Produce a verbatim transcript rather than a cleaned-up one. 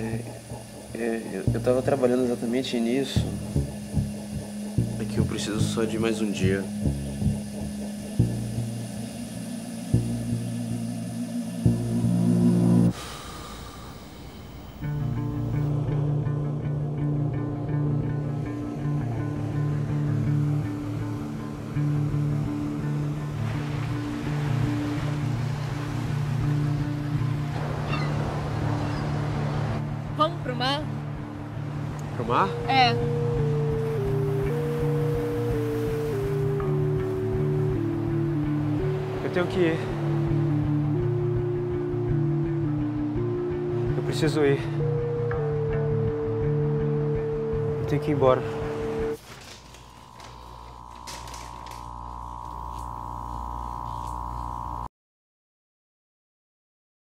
É, é, eu, eu tava trabalhando exatamente nisso. É que eu preciso só de mais um dia. Vamos pro mar? Pro mar? É. Eu tenho que ir. Eu preciso ir. Eu tenho que ir embora.